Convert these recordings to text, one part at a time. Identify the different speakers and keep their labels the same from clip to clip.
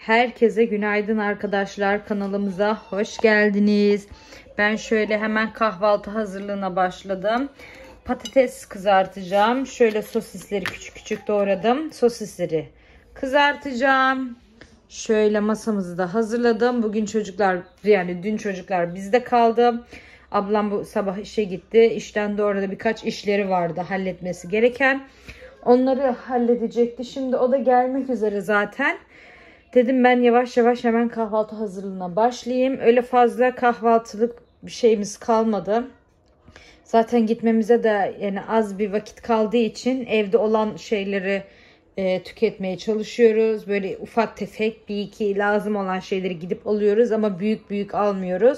Speaker 1: Herkese günaydın arkadaşlar. Kanalımıza hoş geldiniz. Ben şöyle hemen kahvaltı hazırlığına başladım. Patates kızartacağım. Şöyle sosisleri küçük küçük doğradım. Sosisleri kızartacağım. Şöyle masamızı da hazırladım. Bugün çocuklar, yani dün çocuklar bizde kaldı. Ablam bu sabah işe gitti. İşten de orada birkaç işleri vardı halletmesi gereken. Onları halledecekti. Şimdi o da gelmek üzere zaten. Dedim ben yavaş yavaş hemen kahvaltı hazırlığına başlayayım. Öyle fazla kahvaltılık bir şeyimiz kalmadı. Zaten gitmemize de yani az bir vakit kaldığı için evde olan şeyleri tüketmeye çalışıyoruz. Böyle ufak tefek bir iki lazım olan şeyleri gidip alıyoruz ama büyük büyük almıyoruz.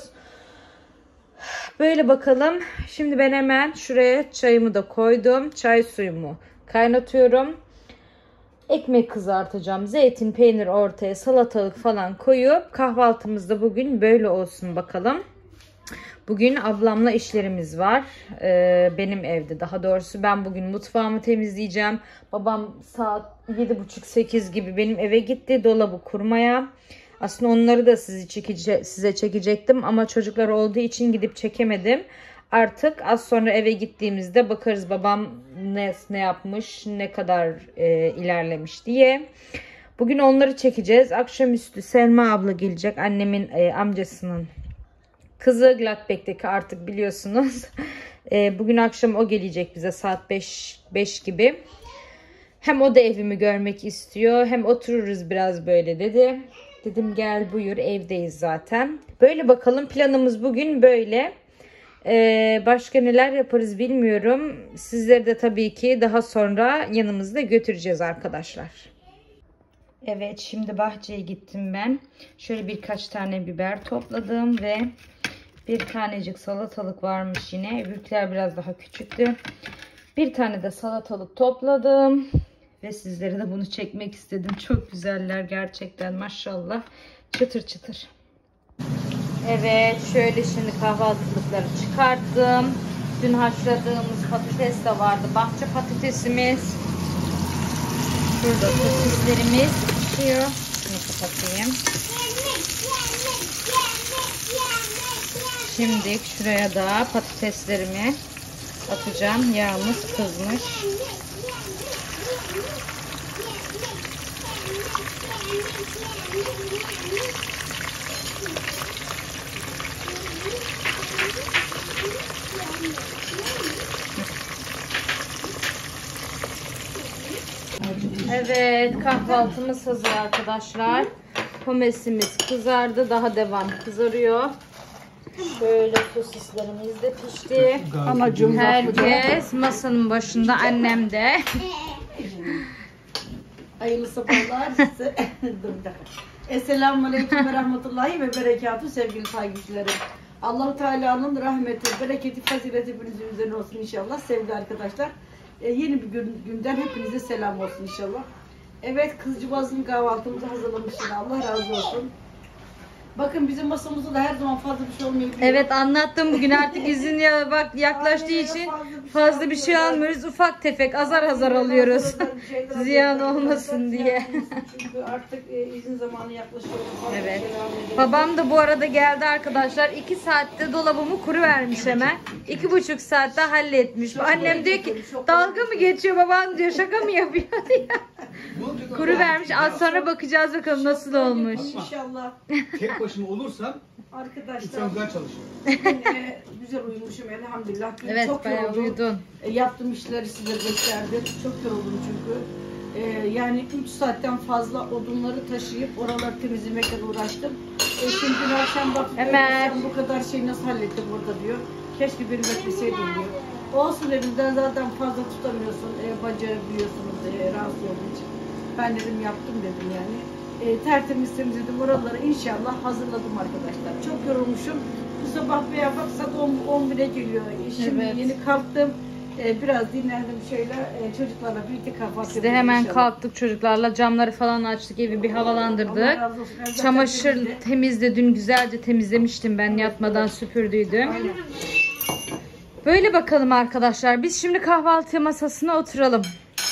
Speaker 1: Böyle bakalım. Şimdi ben hemen şuraya çayımı da koydum. Çay suyumu kaynatıyorum. Ekmek kızartacağım. Zeytin, peynir ortaya, salatalık falan koyup kahvaltımızda bugün böyle olsun bakalım. Bugün ablamla işlerimiz var. Benim evde daha doğrusu. Ben bugün mutfağımı temizleyeceğim. Babam saat 7.30-8 gibi benim eve gitti dolabı kurmaya. Aslında onları da size çekecektim ama çocuklar olduğu için gidip çekemedim. Artık az sonra eve gittiğimizde bakarız babam ne yapmış, ne kadar ilerlemiş diye. Bugün onları çekeceğiz. Akşamüstü Selma abla gelecek. Annemin amcasının kızı Gladbeck'teki, artık biliyorsunuz. Bugün akşam o gelecek bize saat 5 gibi. Hem o da evimi görmek istiyor, hem otururuz biraz böyle dedi. Dedim gel buyur, evdeyiz zaten. Böyle bakalım, planımız bugün böyle. Başka neler yaparız bilmiyorum. Sizleri de tabii ki daha sonra yanımızda götüreceğiz arkadaşlar. Evet, şimdi bahçeye gittim ben. Şöyle birkaç tane biber topladım ve bir tanecik salatalık varmış yine. Öbürküler biraz daha küçüktü. Bir tane de salatalık topladım. Ve sizlere de bunu çekmek istedim. Çok güzeller gerçekten, maşallah. Çıtır çıtır. Evet, şöyle şimdi kahvaltılıkları çıkarttım. Dün haşladığımız patates de vardı. Bahçe patatesimiz. Burada sosislerimiz pişiyor. Şunu kapatayım. Şimdi şuraya da patateslerimi atacağım. Yağımız kızmış. Evet, kahvaltımız hazır arkadaşlar. Pomesimiz kızardı. Daha devam kızarıyor. Şöyle sosislerimiz de pişti. Amacım herkes masanın başında, annem de.
Speaker 2: Hayırlı sabahlar size. Esselamualeyküm ve rahmetullahi ve berekatü sevgili takipçilerim. Allah-u Teala'nın rahmeti, bereketi, fazileti hepinizin üzerine olsun inşallah sevgili arkadaşlar. Yeni bir günden hepinize selam olsun inşallah. Evet, kızcığızın kahvaltımızı hazırlamış yine, Allah razı olsun. Bakın bizim masamızda da her zaman fazla bir şey olmuyor.
Speaker 1: Evet, anlattım bugün artık izin yaklaştığı için fazla bir şey almıyoruz. Ufak tefek azar azar alıyoruz. Ziyan olmasın diye.
Speaker 2: Çünkü artık izin zamanı yaklaşıyor.
Speaker 1: Evet. Babam da bu arada geldi arkadaşlar. 2 saatte dolabımı kuruvermiş hemen. 2,5 saatte halletmiş. Annem diyor ki dalga mı geçiyor baban, diyor, şaka mı yapıyor diye. Kuruvermiş. Az sonra bakacağız bakalım nasıl olmuş.
Speaker 2: İnşallah.
Speaker 3: Tek başıma olursam
Speaker 2: arkadaşlar
Speaker 3: güzel çalışırım.
Speaker 2: Güzel uyumuşum elhamdülillah.
Speaker 1: Evet,
Speaker 2: çok
Speaker 1: bayağı
Speaker 2: yoruldum.
Speaker 1: uyudun.
Speaker 2: Yaptığım işleri size gösterdim. Çok yoruldum çünkü. Yani 3 saatten fazla odunları taşıyıp oraları temizlemekle uğraştım. Şimdi dün akşam bakıp sen bu kadar şeyi nasıl hallettin burada diyor. Keşke beni bekleseydin diyor. Olsun dedim, zaten fazla tutamıyorsun. Bacağı biliyorsunuz rahatsız olduğu için. Ben dedim yaptım dedim yani. Tertemiz temizledim oraları, inşallah hazırladım arkadaşlar. Çok yorulmuşum. Bu sabah veya bak saat 11'e geliyor. Şimdi
Speaker 1: Evet.
Speaker 2: yeni kalktım. Biraz dinlendim şöyle. Çocuklarla birlikte kahvaltı
Speaker 1: Biz de hemen kalktık çocuklarla, camları falan açtık, evi bir havalandırdık. Çamaşır temizle, dün güzelce temizlemiştim ben, yatmadan süpürdüydüm.
Speaker 2: Aynen.
Speaker 1: Böyle bakalım arkadaşlar, biz şimdi kahvaltı masasına oturalım.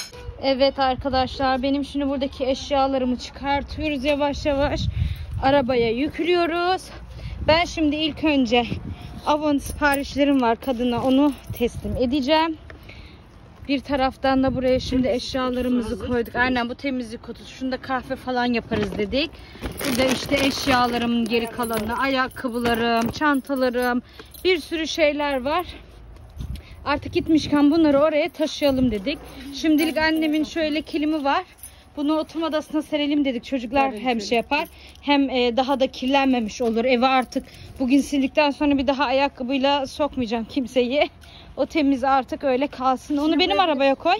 Speaker 1: Evet arkadaşlar, benim şimdi buradaki eşyalarımı çıkartıyoruz yavaş yavaş. Arabaya yüklüyoruz. Ben şimdi ilk önce Avon siparişlerim var kadına, onu teslim edeceğim. Bir taraftan da buraya şimdi eşyalarımızı koyduk. Aynen, bu temizlik kutusu. Şunda kahve falan yaparız dedik. Burada işte eşyalarımın geri kalanı, ayakkabılarım, çantalarım, bir sürü şeyler var. Artık gitmişken bunları oraya taşıyalım dedik. Şimdilik annemin şöyle kilimi var. Bunu oturma odasına serelim dedik. Çocuklar hem şey yapar, hem daha da kirlenmemiş olur. Eve artık bugün sildikten sonra bir daha ayakkabıyla sokmayacağım kimseyi. O temiz artık öyle kalsın. Onu benim arabaya koy.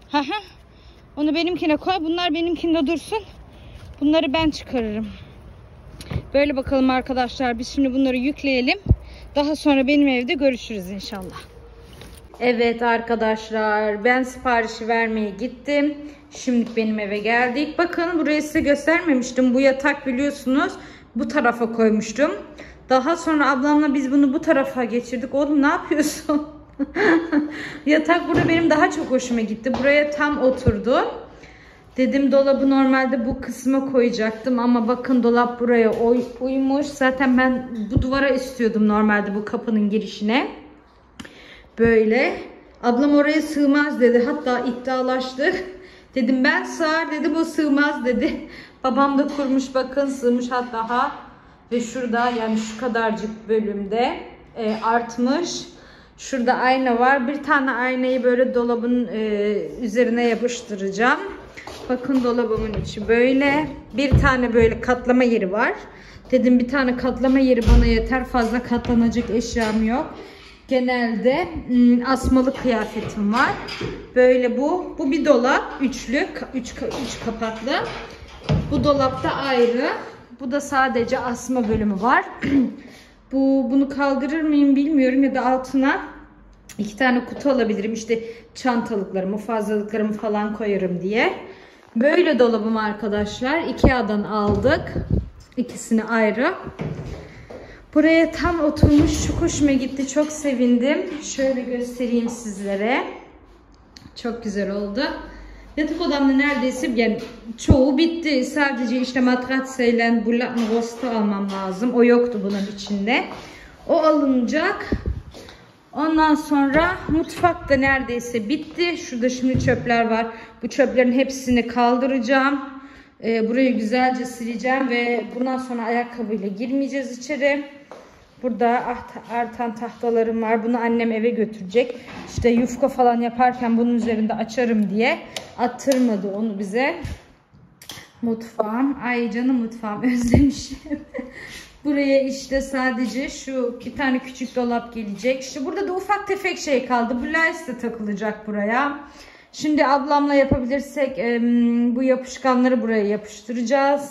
Speaker 1: Onu benimkine koy. Bunlar benimkinde dursun. Bunları ben çıkarırım. Böyle bakalım arkadaşlar. Biz şimdi bunları yükleyelim. Daha sonra benim evde görüşürüz inşallah. Evet arkadaşlar, ben siparişi vermeye gittim. Şimdi benim eve geldik. Bakın, burayı size göstermemiştim. Bu yatak biliyorsunuz bu tarafa koymuştum. Daha sonra ablamla biz bunu bu tarafa geçirdik. Oğlum ne yapıyorsun? Yatak burada benim daha çok hoşuma gitti. Buraya tam oturdu. Dedim dolabı normalde bu kısma koyacaktım ama bakın dolap buraya uymuş. Zaten ben bu duvara istiyordum normalde, bu kapının girişine. Böyle. Ablam oraya sığmaz dedi. Hatta iddialaştık. Dedim ben sığar, dedim o sığmaz dedi. Babam da kurmuş, bakın sığmış hatta. Ve şurada, yani şu kadarcık bölümde artmış. Şurada ayna var. Bir tane aynayı böyle dolabın üzerine yapıştıracağım. Bakın dolabımın içi böyle. Bir tane böyle katlama yeri var. Dedim bir tane katlama yeri bana yeter. Fazla katlanacak eşyam yok. Genelde asmalı kıyafetim var. Böyle bu. Bu bir dolap. Üçlü. Üç kapaklı. Bu dolapta ayrı. Bu da sadece asma bölümü var. Bunu kaldırır mıyım bilmiyorum, ya da altına 2 tane kutu alabilirim. İşte çantalıklarımı, fazlalıklarımı falan koyarım diye. Böyle dolabım arkadaşlar. Ikea'dan aldık. İkisini ayrı. Buraya tam oturmuş. Çok hoşuma gitti. Çok sevindim. Şöyle göstereyim sizlere. Çok güzel oldu. Yatak odamda neredeyse yani çoğu bitti. Sadece işte matratsayla bu rostu almam lazım. O yoktu bunun içinde. O alınacak. Ondan sonra mutfak da neredeyse bitti. Şurada şimdi çöpler var. Bu çöplerin hepsini kaldıracağım. Burayı güzelce sileceğim ve bundan sonra ayakkabıyla girmeyeceğiz içeri. Burada artan tahtalarım var. Bunu annem eve götürecek. İşte yufka falan yaparken bunun üzerinde açarım diye attırmadı onu bize. Mutfağım. Ay canım mutfağım, özlemişim. Buraya işte sadece şu 2 tane küçük dolap gelecek. İşte burada da ufak tefek şey kaldı. Bu lens de takılacak buraya. Şimdi ablamla yapabilirsek bu yapışkanları buraya yapıştıracağız.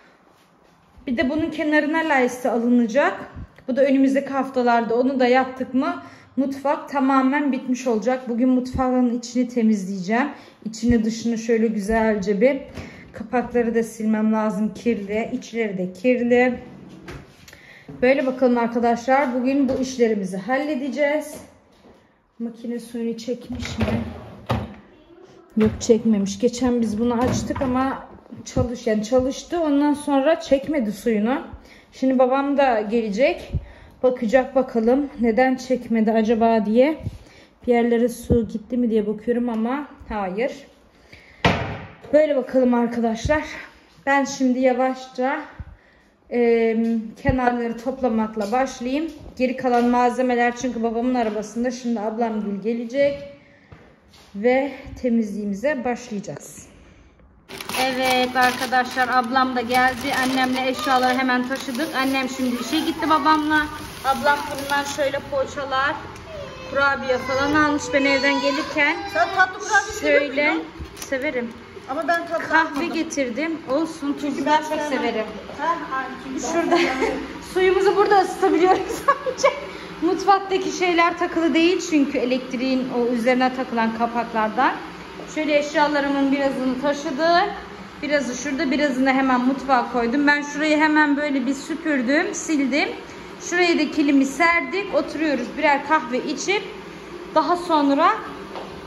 Speaker 1: Bir de bunun kenarına lens alınacak. Bu da önümüzdeki haftalarda, onu da yaptık mı mutfak tamamen bitmiş olacak. Bugün mutfağın içini temizleyeceğim. İçini dışını şöyle güzelce bir, kapakları da silmem lazım, kirli. İçleri de kirli. Böyle bakalım arkadaşlar. Bugün bu işlerimizi halledeceğiz. Makine suyunu çekmiş mi? Yok, çekmemiş. Geçen biz bunu açtık ama çalıştı. Ondan sonra çekmedi suyunu. Şimdi babam da gelecek. Bakacak bakalım neden çekmedi acaba diye. Bir yerlere su gitti mi diye bakıyorum ama hayır. Böyle bakalım arkadaşlar. Ben şimdi yavaşça kenarları toplamakla başlayayım. Geri kalan malzemeler çünkü babamın arabasında. Şimdi ablam gelecek ve temizliğimize başlayacağız. Evet arkadaşlar, ablam da geldi. Annemle eşyaları hemen taşıdık. Annem şimdi işe gitti babamla. Ablam fırından şöyle poğaçalar, kurabiye falan almış. Ben evden gelirken
Speaker 2: Sen tatlı kurabiye
Speaker 1: şöyle severim.
Speaker 2: Ama ben tatlı
Speaker 1: Kahve
Speaker 2: almadım.
Speaker 1: getirdim. Olsun, çünkü ben çok severim.
Speaker 2: Çünkü
Speaker 1: Şurada suyumuzu burada ısıtabiliyoruz sadece. Mutfaktaki şeyler takılı değil çünkü elektriğin o üzerine takılan kapaklardan. Şöyle eşyalarımın birazını taşıdık. Birazı şurada, birazını hemen mutfağa koydum. Ben şurayı hemen böyle bir süpürdüm, sildim. Şuraya da kilimi serdik. Oturuyoruz, birer kahve içip daha sonra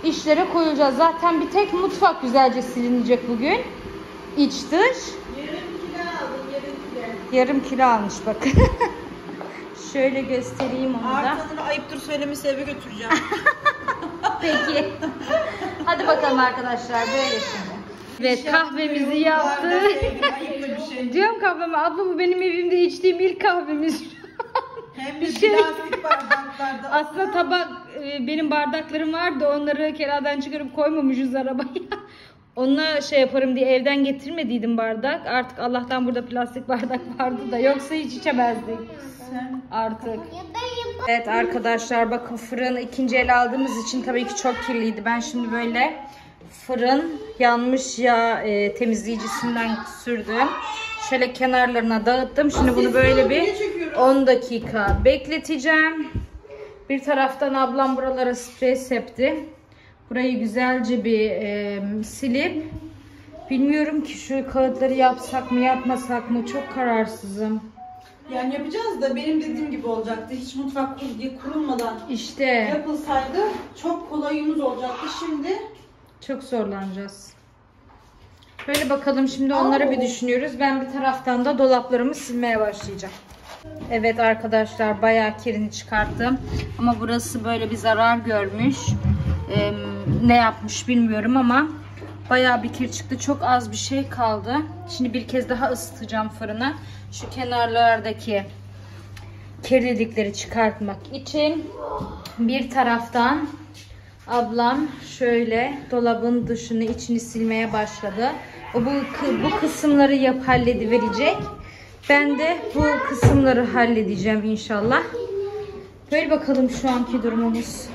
Speaker 1: işlere koyulacağız. Zaten bir tek mutfak güzelce silinecek bugün. İç dış.
Speaker 2: Yarım kilo aldım, yarım kilo.
Speaker 1: Yarım kilo almış bak. Şöyle göstereyim onu da.
Speaker 2: Artasını ayıptır söylemesi eve götüreceğim.
Speaker 1: Peki. Hadi bakalım arkadaşlar, böyle şimdi. Evet, kahvemizi yaptık.
Speaker 2: Bir şey.
Speaker 1: Diyorum kahveme, abla bu benim evimde içtiğim ilk kahvemiz.
Speaker 2: Hem
Speaker 1: Bir
Speaker 2: de
Speaker 1: şey.
Speaker 2: plastik bardaklarda.
Speaker 1: Aslında tabak, benim bardaklarım vardı, onları keradan çıkarıp koymamışız arabaya. Onunla şey yaparım diye evden getirmediydim bardak. Artık Allah'tan burada plastik bardak vardı da, yoksa hiç içemezdik artık. Evet arkadaşlar, bakın fırını ikinci el aldığımız için tabii ki çok kirliydi. Ben şimdi böyle fırın yanmış yağ temizleyicisinden sürdüm. Şöyle kenarlarına dağıttım. Şimdi bunu böyle bir 10 dakika bekleteceğim. Bir taraftan ablam buralara sprey septi. Burayı güzelce bir silip, bilmiyorum ki şu kağıtları yapsak mı yapmasak mı, çok kararsızım.
Speaker 2: Yani yapacağız da benim dediğim gibi olacaktı. Hiç mutfak kurulmadan
Speaker 1: İşte
Speaker 2: yapılsaydı çok kolayımız olacaktı. Şimdi
Speaker 1: çok zorlanacağız. Böyle bakalım, şimdi onları bir düşünüyoruz. Ben bir taraftan da dolaplarımı silmeye başlayacağım. Evet arkadaşlar, bayağı kirini çıkarttım. Ama burası böyle bir zarar görmüş. Ne yapmış bilmiyorum ama bayağı bir kir çıktı. Çok az bir şey kaldı. Şimdi bir kez daha ısıtacağım fırına. Şu kenarlardaki kirlilikleri çıkartmak için. Bir taraftan ablam şöyle dolabın dışını, içini silmeye başladı. O bu kısımları hallediverecek. Ben de bu kısımları halledeceğim inşallah. Böyle bakalım şu anki durumumuz.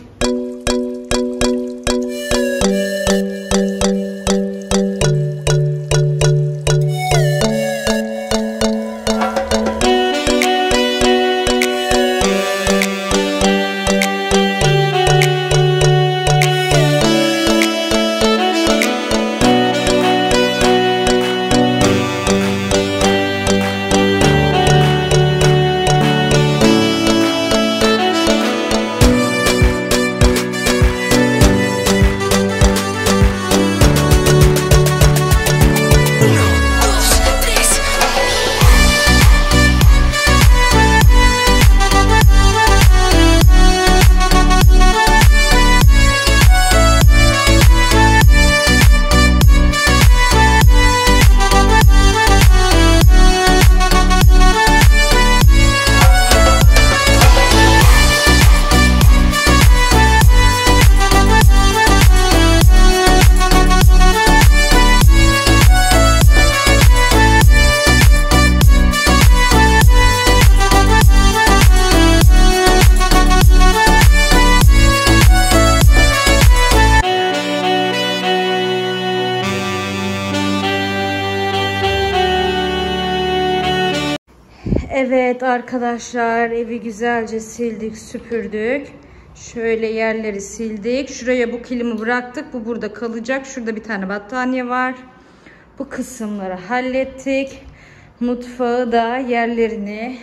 Speaker 1: Evet arkadaşlar, evi güzelce sildik, süpürdük. Şöyle yerleri sildik. Şuraya bu kilimi bıraktık. Bu burada kalacak. Şurada bir tane battaniye var. Bu kısımları hallettik. Mutfağı da, yerlerini,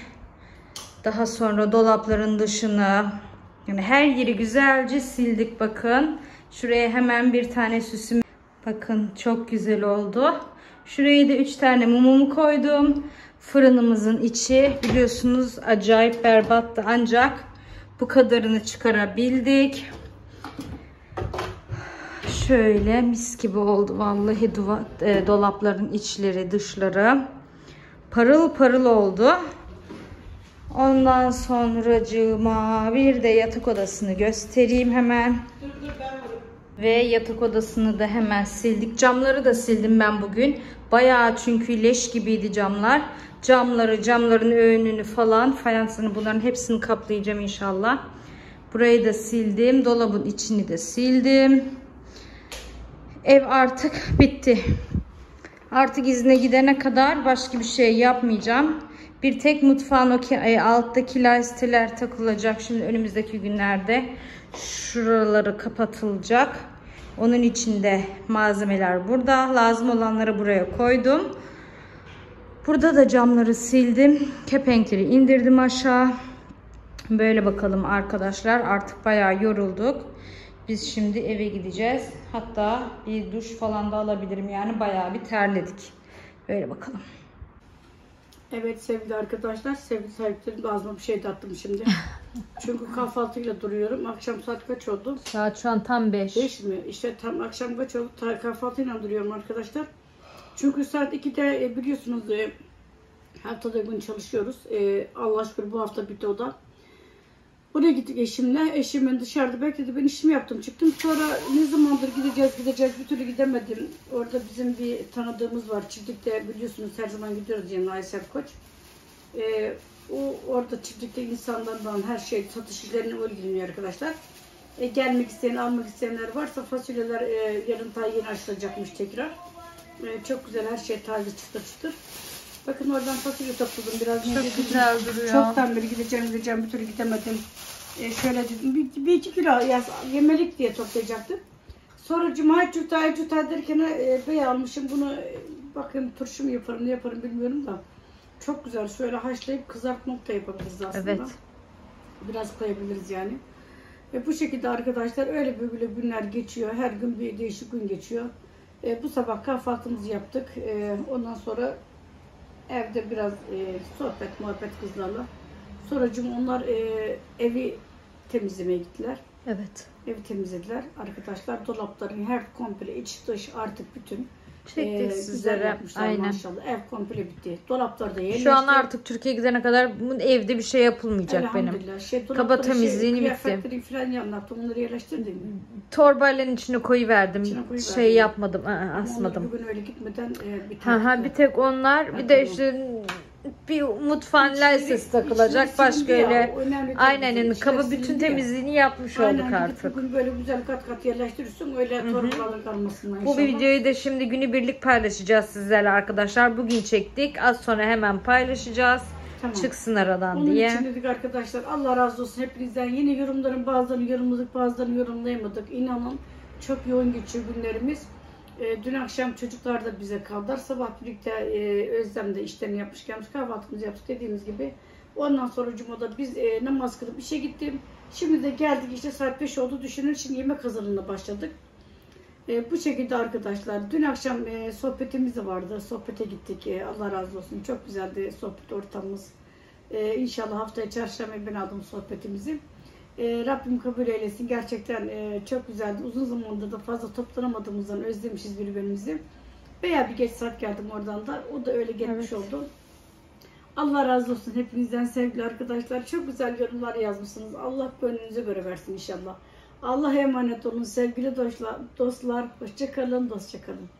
Speaker 1: daha sonra dolapların dışını, yani her yeri güzelce sildik. Bakın şuraya hemen bir tane süsüm. Bakın çok güzel oldu. Şuraya da 3 tane mumumu koydum. Fırınımızın içi biliyorsunuz acayip berbattı, ancak bu kadarını çıkarabildik. Şöyle mis gibi oldu vallahi, dolapların içleri, dışları parıl parıl oldu. Ondan sonracığıma bir de yatak odasını göstereyim hemen. Ve yatak odasını da hemen sildik. Camları da sildim ben bugün. Bayağı, çünkü leş gibiydi camlar. Camların önünü falan, fayansını, bunların hepsini kaplayacağım inşallah. Burayı da sildim. Dolabın içini de sildim. Ev artık bitti. Artık izne gidene kadar başka bir şey yapmayacağım. Bir tek mutfağın alttaki lastiler takılacak şimdi önümüzdeki günlerde. Şuraları kapatılacak. Onun için de malzemeler burada. Lazım olanları buraya koydum. Burada da camları sildim. Kepenkleri indirdim aşağı. Böyle bakalım arkadaşlar. Artık bayağı yorulduk. Biz şimdi eve gideceğiz. Hatta bir duş falan da alabilirim yani, bayağı bir terledik. Böyle bakalım.
Speaker 2: Evet sevgili arkadaşlar, sevgili sahiplerim, ağzıma bir şey de attım şimdi. Çünkü kahvaltıyla duruyorum. Akşam saat kaç oldu?
Speaker 1: Saat şu an tam 5.
Speaker 2: 5 mi? İşte tam akşam kaç oldu? Kahvaltıyla duruyorum arkadaşlar. Çünkü saat 2'de biliyorsunuz haftada gün çalışıyoruz. Allah şükür bu hafta bitti o da. Buraya gittik eşimle. Eşim beni dışarıda bekledi. Ben işimi yaptım çıktım. Sonra ne zamandır gideceğiz bir türlü gidemedim. Orada bizim bir tanıdığımız var. Çiftlikte biliyorsunuz her zaman gidiyoruz yani Aysel Koç. O orada çiftlikte insanlardan her şey satış işlerine ilgileniyor arkadaşlar. Gelmek isteyen, almak isteyenler varsa fasulyeler yarın daha yeni açılacakmış tekrar. Çok güzel, her şey taze, çıtır çıtır. Bakın oradan fasulye topladım biraz.
Speaker 1: Çok güzel duruyor.
Speaker 2: Çoktan beri gideceğim bir türlü gidemedim. Şöyle dedim bir iki kilo yemelik diye toplayacaktım. Sonra cuma cuta derken bey almışım bunu, bakın turşu mu yaparım ne yaparım bilmiyorum da. Çok güzel, şöyle haşlayıp kızartmak da yapabiliriz aslında.
Speaker 1: Evet.
Speaker 2: Biraz koyabiliriz yani. Bu şekilde arkadaşlar öyle böyle günler geçiyor. Her gün bir değişik gün geçiyor. Bu sabah kahvaltımızı yaptık. Ondan sonra evde biraz sohbet muhabbet kızlarla. Sonracığım onlar evi temizlemeye gittiler.
Speaker 1: Evet.
Speaker 2: Evi temizlediler. Arkadaşlar dolapların her komple iç dış artık bütün
Speaker 1: Çektik sizlere. Aynen.
Speaker 2: Maşallah. Ev komple bitti. Dolaplar da yerleşti.
Speaker 1: Şu an artık Türkiye gidene kadar evde bir şey yapılmayacak benim. Kaba temizliğini bitti.
Speaker 2: Kıyafetleri falan yaptım. Onları yerleştirdim.
Speaker 1: Torbayla içine koyuverdim. Şey yapmadım, asmadım.
Speaker 2: Bugün öyle gitmeden
Speaker 1: bir tek onlar. Bir de işte bir mutfağın lensesi takılacak. Başka öyle. Aynen, kaba bütün temizliğini yapmış olduk artık.
Speaker 2: Bugün böyle güzel kat kat yerleştirirsin. Öyle torbalar kalmasın.
Speaker 1: Bu videoyu da şimdi günübirlik paylaşacağız sizlerle arkadaşlar. Bugün çektik. Az sonra hemen paylaşacağız. Tamam. Çıksın aradan
Speaker 2: onun
Speaker 1: diye.
Speaker 2: Onun için dedik arkadaşlar. Allah razı olsun hepinizden. Yine yorumların bazılarını yorumladık, bazılarını yorumlayamadık. İnanın çok yoğun geçiyor günlerimiz. Dün akşam çocuklar da bize kaldılar. Sabah birlikte Özlem de işlerini yapmış gelmiş. Kahvaltımızı yaptık dediğimiz gibi. Ondan sonra Cuma'da biz namaz kılıp işe gittim. Şimdi de geldik işte saat 5 oldu. Düşünün şimdi yemek hazırlığına başladık. Bu şekilde arkadaşlar. Dün akşam sohbetimiz de vardı. Sohbete gittik. Allah razı olsun. Çok güzeldi sohbet ortamımız. İnşallah haftaya çarşamba ben aldım sohbetimizi. Rabbim kabul eylesin. Gerçekten çok güzeldi. Uzun zamandır da fazla toplanamadığımızdan özlemişiz birbirimizi. Veya bir geç saat geldim oradan da. O da öyle geçmiş oldu. Allah razı olsun hepinizden sevgili arkadaşlar. Çok güzel yorumlar yazmışsınız. Allah gönlünüze göre versin inşallah. Allah'a emanet olun sevgili dostlar. Hoşça kalın, dostça kalın.